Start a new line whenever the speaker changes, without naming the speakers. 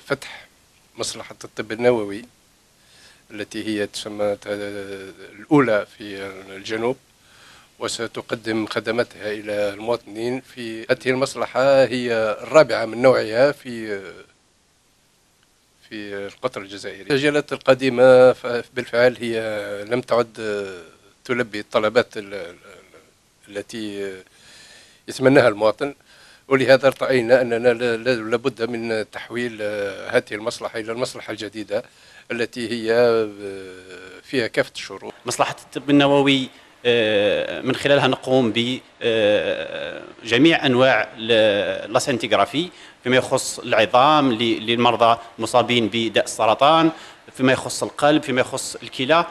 فتح مصلحة الطب النووي التي هي تسمى الأولى في الجنوب، وستقدم خدماتها إلى المواطنين. في هذه المصلحة هي الرابعة من نوعها في القطر الجزائري. السجلات القديمة بالفعل هي لم تعد تلبي الطلبات التي يتمناها المواطن، ولهذا رأينا أننا لابد من تحويل هذه المصلحة إلى المصلحة الجديدة التي هي فيها كافة الشروط.
مصلحة الطب النووي من خلالها نقوم بجميع أنواع اللاسنتيغرافي فيما يخص العظام للمرضى المصابين بداء السرطان، فيما يخص القلب، فيما يخص الكلى.